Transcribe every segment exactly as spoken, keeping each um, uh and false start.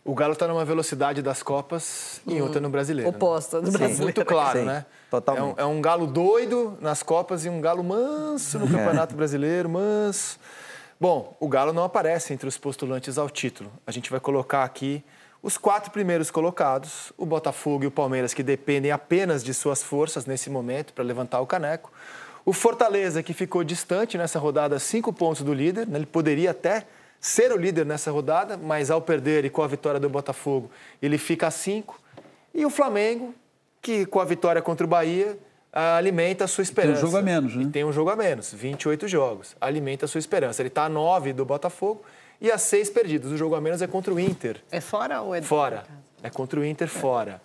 O Galo está numa velocidade das Copas e hum, outra no Brasileiro. Oposta do né? Brasileiro. Muito claro, Sim, né? Totalmente. É um, é um Galo doido nas Copas e um Galo manso no Campeonato é. Brasileiro, manso. Bom, o Galo não aparece entre os postulantes ao título. A gente vai colocar aqui os quatro primeiros colocados, o Botafogo e o Palmeiras, que dependem apenas de suas forças nesse momento para levantar o caneco. O Fortaleza, que ficou distante nessa rodada, cinco pontos do líder, né? Ele poderia até ser o líder nessa rodada, mas ao perder e com a vitória do Botafogo, ele fica a cinco. E o Flamengo, que com a vitória contra o Bahia, alimenta a sua esperança. Tem um jogo a menos, né? E tem um jogo a menos, vinte e oito jogos. Alimenta a sua esperança. Ele está a nove do Botafogo e a seis perdidos. O jogo a menos é contra o Inter. É fora ou é dentro? Fora. É contra o Inter fora.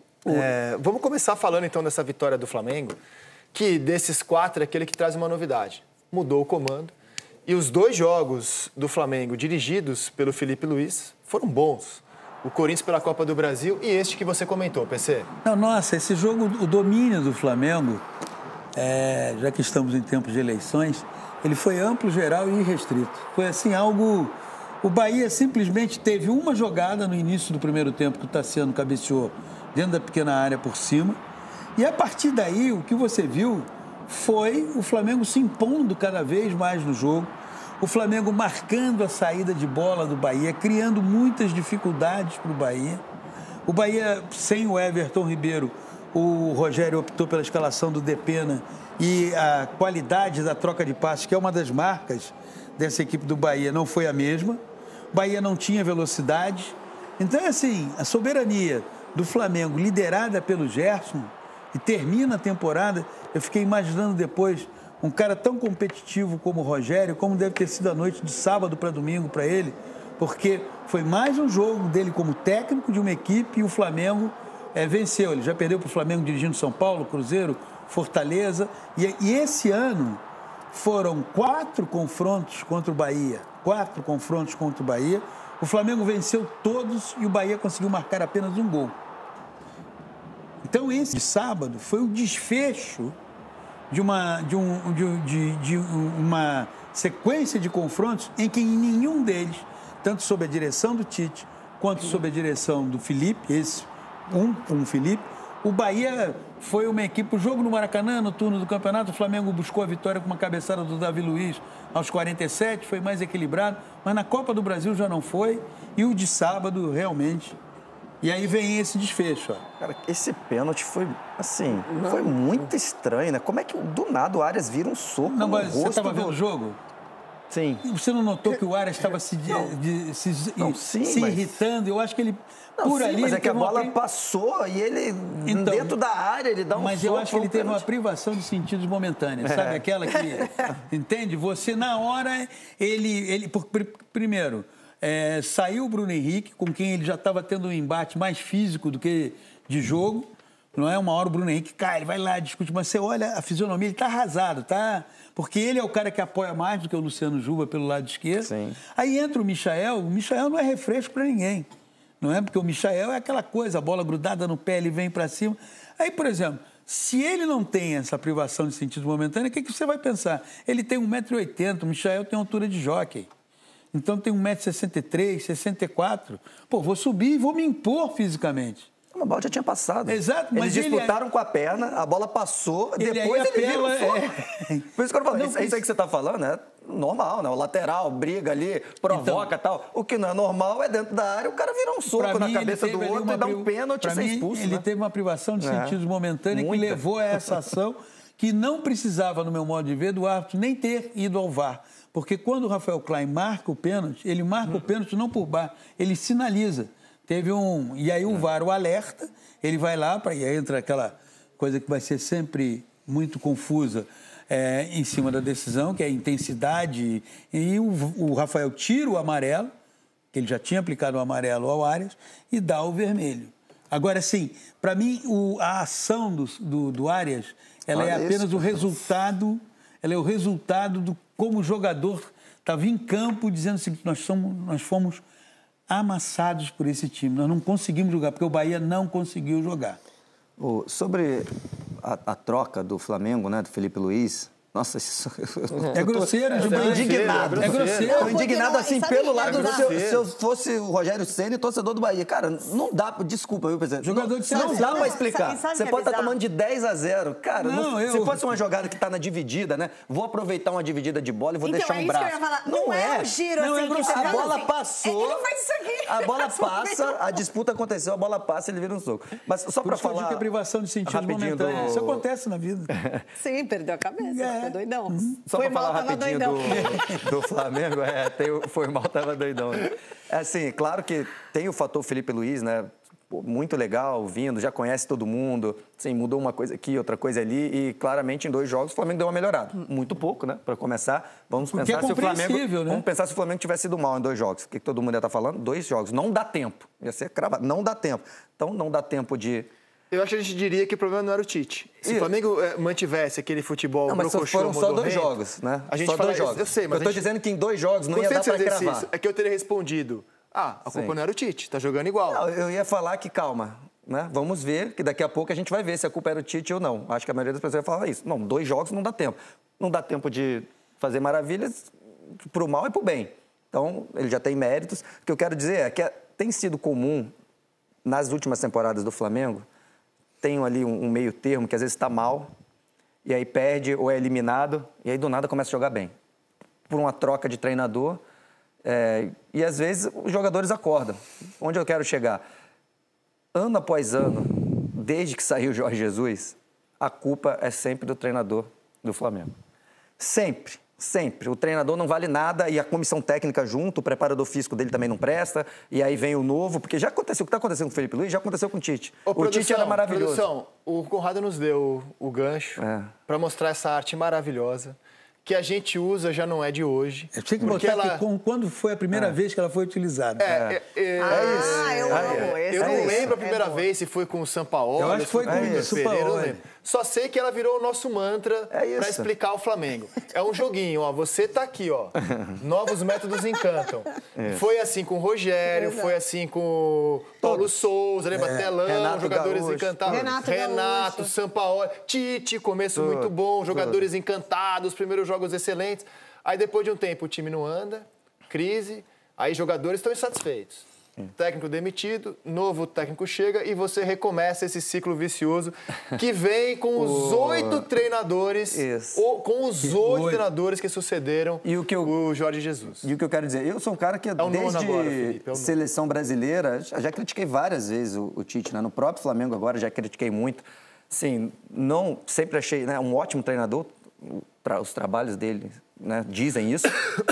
É, vamos começar falando então dessa vitória do Flamengo, que desses quatro é aquele que traz uma novidade. Mudou o comando. E os dois jogos do Flamengo dirigidos pelo Felipe Luiz foram bons. O Corinthians pela Copa do Brasil e este que você comentou, P C. Não, nossa, esse jogo, o domínio do Flamengo, é, já que estamos em tempos de eleições, ele foi amplo, geral e irrestrito. Foi assim, algo... O Bahia simplesmente teve uma jogada no início do primeiro tempo que o Tassiano cabeceou dentro da pequena área por cima. E a partir daí, o que você viu foi o Flamengo se impondo cada vez mais no jogo, o Flamengo marcando a saída de bola do Bahia, criando muitas dificuldades para o Bahia. O Bahia, sem o Everton Ribeiro, o Rogério optou pela escalação do Depena e a qualidade da troca de passes, que é uma das marcas dessa equipe do Bahia, não foi a mesma. O Bahia não tinha velocidade. Então, assim, a soberania do Flamengo, liderada pelo Gerson, e termina a temporada, eu fiquei imaginando depois um cara tão competitivo como o Rogério, como deve ter sido a noite de sábado para domingo para ele, porque foi mais um jogo dele como técnico de uma equipe e o Flamengo é, venceu. Ele já perdeu para o Flamengo dirigindo São Paulo, Cruzeiro, Fortaleza, e, e esse ano foram quatro confrontos contra o Bahia, quatro confrontos contra o Bahia, o Flamengo venceu todos e o Bahia conseguiu marcar apenas um gol. Então, esse sábado foi o desfecho de uma, de, um, de, de, de uma sequência de confrontos em que em nenhum deles, tanto sob a direção do Tite, quanto sob a direção do Felipe, esse um com o Felipe, o Bahia foi uma equipe, o jogo no Maracanã, no turno do campeonato, o Flamengo buscou a vitória com uma cabeçada do Davi Luiz aos quarenta e sete, foi mais equilibrado, mas na Copa do Brasil já não foi, e o de sábado, realmente... E aí vem esse desfecho, ó. Cara, esse pênalti foi, assim, não, foi muito estranho, né? Como é que do nada o Arias vira um soco não, no mas rosto você estava do... vendo o jogo? Sim. E você não notou que o Arias estava se, não, de, se, não, sim, se mas... irritando? Eu acho que ele, não, por sim, ali... mas ele é que a bola pri... passou e ele, então, dentro da área, ele dá um mas soco... Mas eu acho que ele teve pênalti. uma privação de sentidos momentâneos, é. Sabe? Aquela que... Entende? Você, na hora, ele... ele por, primeiro... É, saiu o Bruno Henrique, com quem ele já estava tendo um embate mais físico do que de jogo. Não é? Uma hora o Bruno Henrique cai, ele vai lá, discute, mas você olha a fisionomia, ele está arrasado, tá? Porque ele é o cara que apoia mais do que o Luciano Juba pelo lado esquerdo. Sim. Aí entra o Michael, o Michael não é refresco para ninguém, não é? Porque o Michael é aquela coisa, a bola grudada no pé, ele vem para cima. Aí, por exemplo, se ele não tem essa privação de sentido momentâneo, o que, que você vai pensar? Ele tem um metro e oitenta, o Michael tem altura de jockey. Então tem um metro e sessenta e três, sessenta e quatro. Pô, vou subir e vou me impor fisicamente. A bola já tinha passado. Exato, mas eles disputaram ele... com a perna, a bola passou, ele depois aí ele virou apela, é... Por isso que eu falo, não, isso, isso aí que você está falando é normal, né? O lateral briga ali, provoca e então, tal. O que não é normal é dentro da área o cara virar um soco na cabeça do outro e dar um pênalti e ser expulso. Ele né? teve uma privação de é. sentidos momentânea que levou a essa ação que não precisava, no meu modo de ver, do árbitro nem ter ido ao V A R. Porque quando o Rafael Klein marca o pênalti, ele marca hum. o pênalti não por baixo, ele sinaliza. Teve um... E aí o V A R o alerta, ele vai lá, pra, e aí entra aquela coisa que vai ser sempre muito confusa é, em cima da decisão, que é a intensidade. E o, o Rafael tira o amarelo, que ele já tinha aplicado o amarelo ao Arias, e dá o vermelho. Agora, sim, para mim, o, a ação do, do, do Arias, ela Olha é apenas isso. o resultado... Ela é o resultado do como o jogador estava em campo dizendo o seguinte, nós, somos, nós fomos amassados por esse time, nós não conseguimos jogar, porque o Bahia não conseguiu jogar. Oh, sobre a, a troca do Flamengo, né, do Felipe Luiz, Nossa, isso... É grosseiro, eu tô indignado. É grosseiro. Eu tô indignado assim, pelo lado... é Se eu, se eu fosse o Rogério Ceni, torcedor do Bahia, cara, não dá... Desculpa, viu, presidente? Jogador de Não, não dá não, pra explicar. sabe, sabe Você que é pode estar bizarro? tomando de dez a zero. Cara, Não, não, eu- se fosse uma jogada que tá na dividida, né? Vou aproveitar uma dividida de bola e vou Então, deixar é um isso que eu braço. ia falar. Não é um giro Não, assim é que grosseiro. você A faz bola assim. passou, Ele faz isso aqui. a bola Faz um passa, a disputa aconteceu, a bola passa, ele vira um soco. Mas só Por pra isso que eu digo falar que é privação de sentido rapidinho momentânea. do- Isso acontece na vida. Sim, perdeu a cabeça, É. ficou doidão. Só Foi pra mal, falar tava rapidinho doidão. do, do Flamengo, é, tem o- foi mal, tava doidão. Né? É assim, claro que tem o fator Felipe Luiz, né? Pô, muito legal, vindo, já conhece todo mundo, assim, mudou uma coisa aqui, outra coisa ali, e claramente em dois jogos o Flamengo deu uma melhorada. Muito pouco, né? Para começar, vamos Porque pensar é se o Flamengo, compreensível, né? vamos pensar se o Flamengo tivesse sido mal em dois jogos. O que, que todo mundo ia estar falando? Dois jogos, não dá tempo. Ia ser cravado, não dá tempo. Então não dá tempo de... Eu acho que a gente diria que o problema não era o Tite. Se E- o Flamengo eh, mantivesse aquele futebol Não, mas só brocochô, foram só dois modorrento, jogos, né? A gente só fala, dois jogos. Eu sei, mas eu tô a gente... dizendo que em dois jogos não ia Gostei dar do seu para exercício. cravar. É que eu teria respondido, ah, a culpa Sim. não era o Tite, tá jogando igual. Não, eu ia falar que calma, né? Vamos ver, que daqui a pouco a gente vai ver se a culpa era o Tite ou não. Acho que a maioria das pessoas vai falar isso. Não, dois jogos não dá tempo. Não dá tempo de fazer maravilhas pro mal e pro bem. Então, ele já tem méritos. O que eu quero dizer é que tem sido comum nas últimas temporadas do Flamengo, tem ali um, um meio termo que às vezes está mal, e aí perde ou é eliminado, e aí do nada começa a jogar bem. Por uma troca de treinador, é, e às vezes os jogadores acordam. Onde eu quero chegar? Ano após ano, desde que saiu o Jorge Jesus, a culpa é sempre do treinador do Flamengo. Sempre, sempre. O treinador não vale nada e a comissão técnica junto, o preparador físico dele também não presta, e aí vem o novo, porque já aconteceu, o que está acontecendo com o Felipe Luiz já aconteceu com o Tite. Ô, o produção, Tite era maravilhoso. Produção, o Conrado nos deu o gancho É. para mostrar essa arte maravilhosa que a gente usa já não é de hoje. Eu tinha que porque botar ela... que com- quando foi a primeira vez que ela foi utilizada. É, é, é, Ah, eu Aí, amo. Esse eu é não isso. lembro a primeira É bom. vez se foi com o Sampaoli, Eu acho que se foi com o Lucas Sampaoli. Pereira, eu não lembro. Só sei que ela virou o nosso mantra É isso. para explicar o Flamengo. É um joguinho, ó. Você tá aqui, ó. Novos métodos encantam. Foi assim com o Rogério, Exato. foi assim com o Paulo Souza, lembra? Telão, Renato jogadores Gaúcho. encantados. Renato Renato, Gaúcho. Sampaoli, Tite, começo Tudo, muito bom, jogadores encantados, primeiros jogos excelentes. Aí depois de um tempo o time não anda, crise, aí jogadores estão insatisfeitos. Técnico demitido, novo técnico chega e você recomeça esse ciclo vicioso que vem com os oito treinadores, Isso. ou com os oito Oito. treinadores que sucederam E o que eu- o Jorge Jesus. E o que eu quero dizer, eu sou um cara que o nono desde agora, Felipe, é o nono. seleção brasileira, já, já critiquei várias vezes o, o Tite, né? No próprio Flamengo agora já critiquei muito. Sim, não sempre achei, né, um ótimo treinador, o tra- os trabalhos dele, né, dizem isso.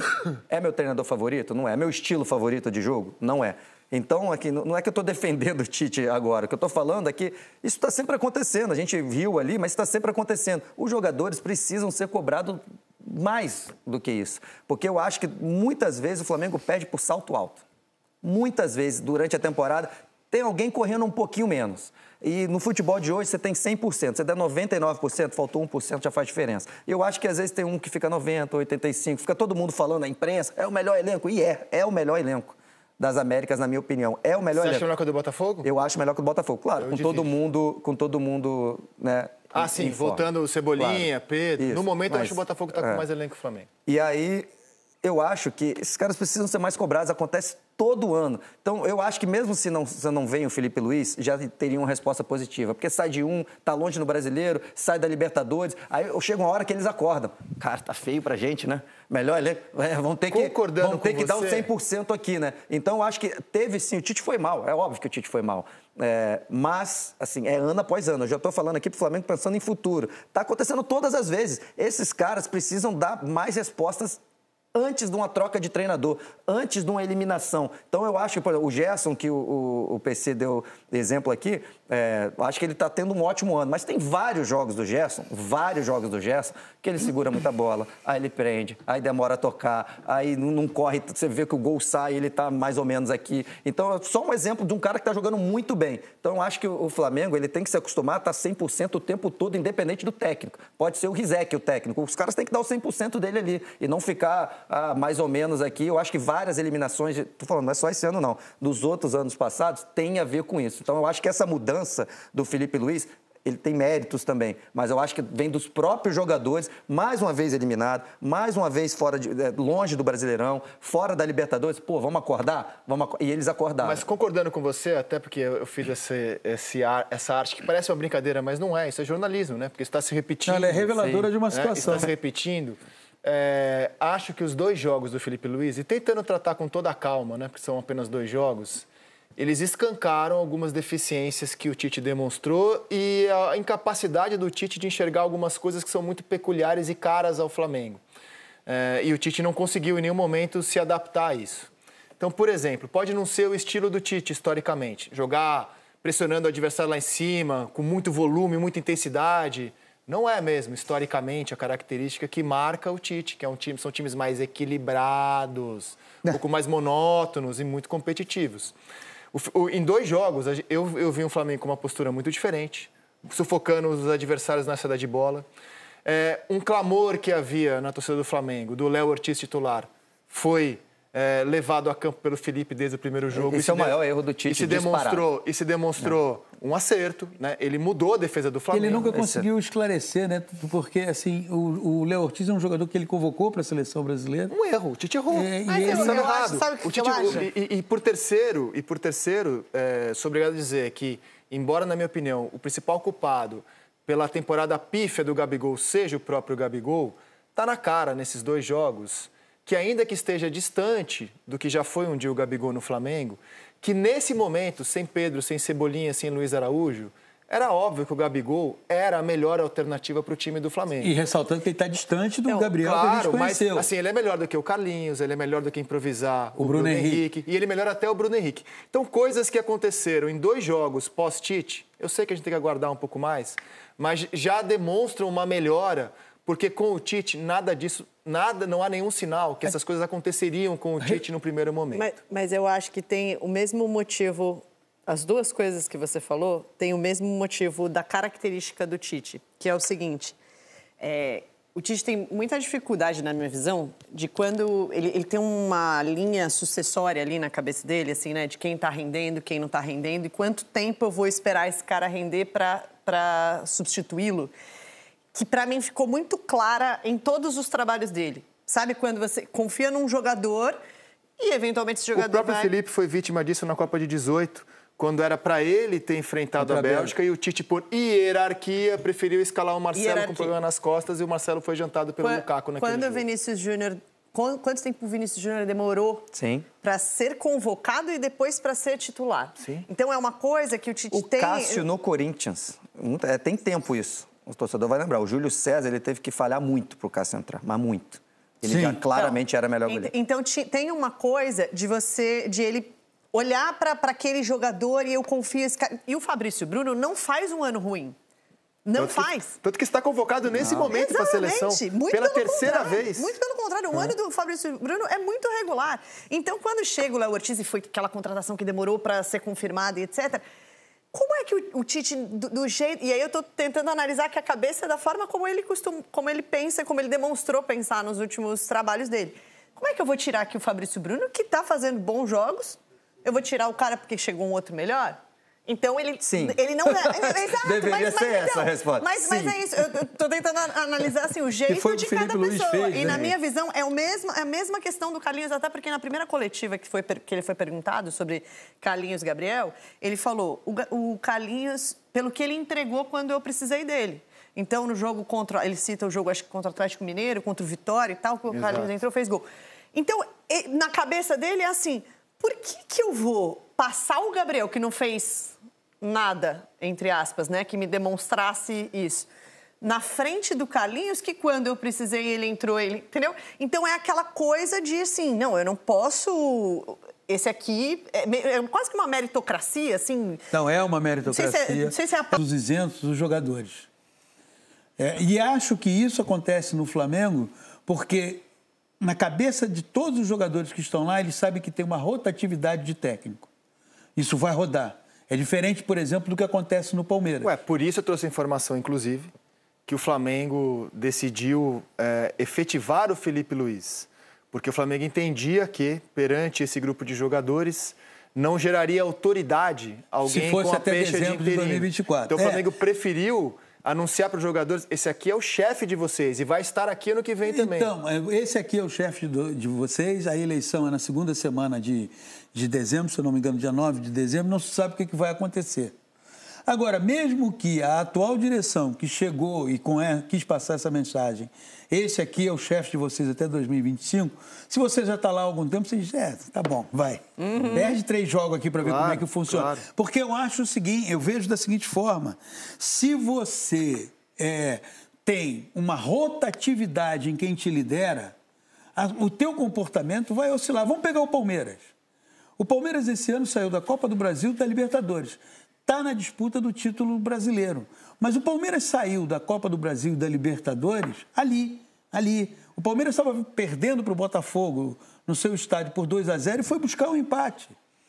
É meu treinador favorito? Não é. É meu estilo favorito de jogo? Não é. Então, aqui, não não é que eu estou defendendo o Tite agora. O que eu estou falando é que isso está sempre acontecendo. A gente viu ali, mas está sempre acontecendo. Os jogadores precisam ser cobrados mais do que isso. Porque eu acho que muitas vezes o Flamengo perde por salto alto. Muitas vezes, durante a temporada, tem alguém correndo um pouquinho menos. E no futebol de hoje você tem cem por cento, você der noventa e nove por cento, faltou um por cento, já faz diferença. Eu acho que às vezes tem um que fica noventa por cento, oitenta e cinco por cento, fica todo mundo falando na imprensa, é o melhor elenco. E é, é o melhor elenco das Américas, na minha opinião. É o melhor Você acha elenco. melhor que o do Botafogo? Eu acho melhor que o Botafogo, claro, Eu com divido. todo mundo, com todo mundo, né? Ah, em- sim, em forma. voltando o Cebolinha, Claro. Pedro. Isso, No momento eu mas- acho que o Botafogo está é. com mais elenco que o Flamengo. E aí, eu acho que esses caras precisam ser mais cobrados, acontece todo ano. Então, eu acho que mesmo se não, se não vem o Felipe Luiz, já teria uma resposta positiva. Porque sai de um, tá longe no Brasileiro, sai da Libertadores, aí chega uma hora que eles acordam. Cara, tá feio pra gente, né? Melhor elenco. É, vão ter que, Concordando vão ter com que dar o você. cem por cento aqui, né? Então, eu acho que teve sim, o Tite foi mal, é óbvio que o Tite foi mal. É, mas, assim, é ano após ano. Eu já estou falando aqui pro Flamengo pensando em futuro. Tá acontecendo todas as vezes. Esses caras precisam dar mais respostas antes de uma troca de treinador, antes de uma eliminação. Então, eu acho que, por exemplo, o Gerson, que o, o, o P C deu exemplo aqui, é, eu acho que ele está tendo um ótimo ano. Mas tem vários jogos do Gerson, vários jogos do Gerson, que ele segura muita bola, aí ele prende, aí demora a tocar, aí não, não corre, você vê que o gol sai, ele está mais ou menos aqui. Então, é só um exemplo de um cara que está jogando muito bem. Então, eu acho que o, o Flamengo ele tem que se acostumar a estar cem por cento o tempo todo, independente do técnico. Pode ser o Rizek, o técnico. Os caras têm que dar o cem por cento dele ali e não ficar ah, mais ou menos aqui. Eu acho que várias eliminações, estou falando, não é só esse ano não, dos outros anos passados, tem a ver com isso. Então, eu acho que essa mudança do Felipe Luiz, ele tem méritos também, mas eu acho que vem dos próprios jogadores, mais uma vez eliminado, mais uma vez fora de, longe do Brasileirão, fora da Libertadores. Pô, vamos acordar? Vamos ac... E eles acordaram. Mas concordando com você, até porque eu fiz esse, esse ar, essa arte que parece uma brincadeira, mas não é, isso é jornalismo, né? Porque está se repetindo. Não, ela é reveladora Sim, de uma né? situação. Está se repetindo. É, acho que os dois jogos do Felipe Luiz, e tentando tratar com toda a calma, né? Porque são apenas dois jogos, eles escancaram algumas deficiências que o Tite demonstrou e a incapacidade do Tite de enxergar algumas coisas que são muito peculiares e caras ao Flamengo. É, e o Tite não conseguiu em nenhum momento se adaptar a isso. Então, por exemplo, pode não ser o estilo do Tite, historicamente. Jogar pressionando o adversário lá em cima, com muito volume, muita intensidade. Não é mesmo, historicamente, a característica que marca o Tite, que é um time, são times mais equilibrados, um pouco mais monótonos e muito competitivos. O, o, em dois jogos, eu, eu vi um Flamengo com uma postura muito diferente, sufocando os adversários na saída de bola. É, um clamor que havia na torcida do Flamengo, do Léo Ortiz titular, foi é, levado a campo pelo Felipe desde o primeiro jogo. Esse é o maior erro do Tite, e se demonstrou, e se demonstrou um acerto, né? Ele mudou a defesa do Flamengo. Ele nunca conseguiu esclarecer, né? Porque, assim, o, o Léo Ortiz é um jogador que ele convocou para a seleção brasileira. Um erro, o Tite errou. É, e Mas ele ele estava errado. Sabe o que o Tite, eu acho? E, e, e por terceiro, e por terceiro é, sou obrigado a dizer que, embora, na minha opinião, o principal culpado pela temporada pífia do Gabigol seja o próprio Gabigol, está na cara nesses dois jogos que, ainda que esteja distante do que já foi um dia o Gabigol no Flamengo, que nesse momento, sem Pedro, sem Cebolinha, sem Luiz Araújo, era óbvio que o Gabigol era a melhor alternativa para o time do Flamengo. E ressaltando que ele está distante do Não, Gabriel claro, que a gente conheceu. Mas assim, ele é melhor do que o Carlinhos, ele é melhor do que improvisar o, O Bruno, Bruno Henrique. Henrique. E ele melhora até o Bruno Henrique. Então, coisas que aconteceram em dois jogos pós-Tite, eu sei que a gente tem que aguardar um pouco mais, mas já demonstram uma melhora, porque com o Tite, nada disso, nada, não há nenhum sinal que essas coisas aconteceriam com o Tite no primeiro momento. Mas, mas eu acho que tem o mesmo motivo, as duas coisas que você falou, tem o mesmo motivo da característica do Tite, que é o seguinte, é, o Tite tem muita dificuldade, na minha visão, de quando ele, ele tem uma linha sucessória ali na cabeça dele, assim, né, de quem está rendendo, quem não está rendendo, e quanto tempo eu vou esperar esse cara render para substituí-lo, que para mim ficou muito clara em todos os trabalhos dele. Sabe quando você confia num jogador e eventualmente esse jogador O próprio vai... Felipe foi vítima disso na Copa de dezoito, quando era para ele ter enfrentado a Bélgica e o Tite, por hierarquia, preferiu escalar o Marcelo Hierarquia. com problema nas costas e o Marcelo foi jantado pelo Quando, Lukaku naquele quando jogo. o Vinícius Júnior... Quanto tempo o Vinícius Júnior demorou para ser convocado e depois para ser titular? Sim. Então é uma coisa que o Tite O tem... Cássio no Corinthians, é, tem tempo isso. O torcedor vai lembrar. O Júlio César, ele teve que falhar muito pro Cássio entrar, mas muito. Ele Sim. já claramente Então, era melhor ent- goleiro. Então ti- tem uma coisa de você, de ele olhar para aquele jogador e eu confio esse cara. E o Fabrício Bruno não faz um ano ruim. Não Tanto faz. Que, tanto que está convocado nesse momento para a seleção, Muito pela pelo terceira contrário, vez. Muito pelo contrário, o ano do Fabrício Bruno é muito regular. Então, quando chega o Léo Ortiz e foi aquela contratação que demorou para ser confirmada e etcétera, como é que o, o Tite, do, do jeito... E aí eu estou tentando analisar que a cabeça é da forma como ele costuma, como ele pensa, como ele demonstrou pensar nos últimos trabalhos dele. Como é que eu vou tirar aqui o Fabrício Bruno, que está fazendo bons jogos? Eu vou tirar o cara porque chegou um outro melhor? Então, ele, Sim. ele não... É, exato, Deveria mas, ser mas, essa então, a resposta. Mas, mas Sim. é isso, eu estou tentando analisar assim, o jeito foi o de que o cada Felipe Luiz pessoa. fez, e né? na minha visão, é, o mesmo, é a mesma questão do Carlinhos, até porque na primeira coletiva que, foi, que ele foi perguntado sobre Carlinhos Gabriel, ele falou, o, Ga- o Carlinhos, pelo que ele entregou quando eu precisei dele. Então, no jogo contra... Ele cita o jogo, acho que contra o Atlético Mineiro, contra o Vitória e tal, que o Exato. Carlinhos entrou, fez gol. Então, e- na cabeça dele é assim, por que que eu vou passar o Gabriel, que não fez nada, entre aspas, né, que me demonstrasse isso, na frente do Carlinhos, que quando eu precisei ele entrou, ele, entendeu? Então é aquela coisa de assim, não, eu não posso, esse aqui é, me- é quase que uma meritocracia, assim. Não, é uma Não sei meritocracia se é- não sei se é a- dos isentos dos jogadores. É, e acho que isso acontece no Flamengo porque, na cabeça de todos os jogadores que estão lá, eles sabem que tem uma rotatividade de técnico. Isso vai rodar. É diferente, por exemplo, do que acontece no Palmeiras. Ué, por isso eu trouxe a informação, inclusive, que o Flamengo decidiu é, efetivar o Felipe Luiz. Porque o Flamengo entendia que, perante esse grupo de jogadores, não geraria autoridade alguém Se fosse com a até pecha de dezembro de interino. dois mil e vinte e quatro. Então o É. Flamengo preferiu anunciar para os jogadores, esse aqui é o chefe de vocês e vai estar aqui ano que vem também. Então, esse aqui é o chefe de, de vocês, a eleição é na segunda semana de, de dezembro, se eu não me engano, dia nove de dezembro, não se sabe o que, que vai acontecer. Agora, mesmo que a atual direção que chegou e com é, quis passar essa mensagem, esse aqui é o chefe de vocês até dois mil e vinte e cinco, se você já está lá há algum tempo, você diz, é, tá bom, vai. Uhum. Perde três jogos aqui para ver claro, como é que funciona. Claro. Porque eu acho o seguinte, eu vejo da seguinte forma, se você é, tem uma rotatividade em quem te lidera, a, o teu comportamento vai oscilar. Vamos pegar o Palmeiras. O Palmeiras esse ano saiu da Copa do Brasil e da Libertadores. Está na disputa do título brasileiro. Mas o Palmeiras saiu da Copa do Brasil e da Libertadores ali, ali. O Palmeiras estava perdendo para o Botafogo no seu estádio por dois a zero e foi buscar um empate.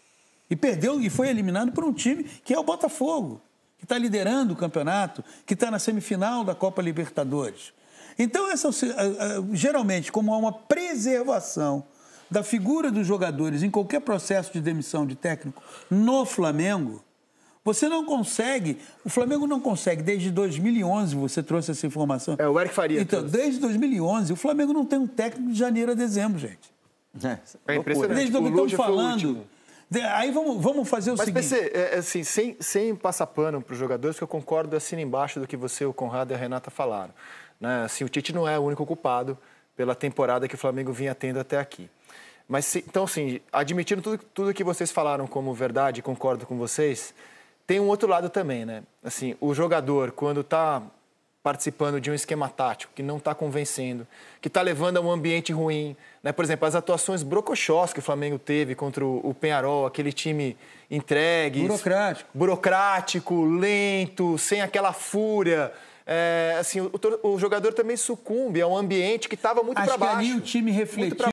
E perdeu e foi eliminado por um time que é o Botafogo, que está liderando o campeonato, que está na semifinal da Copa Libertadores. Então, essa, geralmente, como há uma preservação da figura dos jogadores em qualquer processo de demissão de técnico no Flamengo, você não consegue, o Flamengo não consegue, desde dois mil e onze, você trouxe essa informação. É, o Eric Faria. Então, trouxe. desde dois mil e onze, o Flamengo não tem um técnico de janeiro a dezembro, gente. É, é impressionante. Desde o que estamos falando. Aí vamos, vamos fazer o Mas, seguinte... Mas, P C, é, assim, sem, sem passar pano para os jogadores, que eu concordo, assino embaixo do que você, o Conrado e a Renata falaram. Né? Assim, o Tite não é o único culpado pela temporada que o Flamengo vinha tendo até aqui. Mas, se, então, assim, admitindo tudo, tudo que vocês falaram como verdade, concordo com vocês... Tem um outro lado também, né? Assim, o jogador, quando está participando de um esquema tático que não está convencendo, que está levando a um ambiente ruim, né? Por exemplo, as atuações brocochós que o Flamengo teve contra o Peñarol, aquele time entregue... Burocrático. Burocrático, lento, sem aquela fúria... É, assim, o, o jogador também sucumbe a um ambiente que estava muito para baixo. Acho que ali o time refletiu